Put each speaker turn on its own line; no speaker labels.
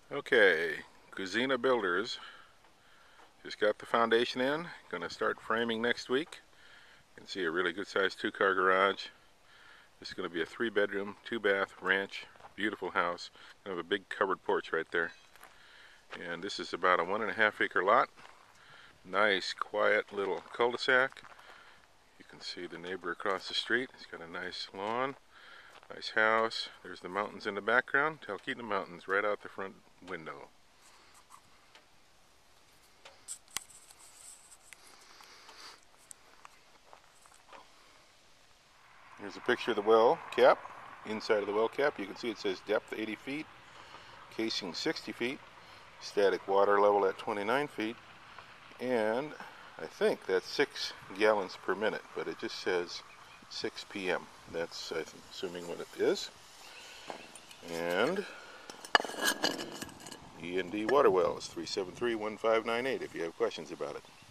Okay, Kuzina Builders just got the foundation in. Going to start framing next week. You can see a really good sized 2-car garage. This is going to be a 3-bedroom, 2-bath ranch. Beautiful house. Going to have a big covered porch right there. And this is about a 1.5 acre lot. Nice, quiet little cul-de-sac. You can see the neighbor across the street. He's got a nice lawn, nice house. There's the mountains in the background. Talkeetna Mountains right out the front window. Here's a picture of the well cap. Inside of the well cap, you can see it says depth 80 feet, casing 60 feet, static water level at 29 feet, and I think that's 6 gallons per minute, but it just says 6 p.m. That's, I'm assuming, what it is. And E&D water well is 373-1598 if you have questions about it.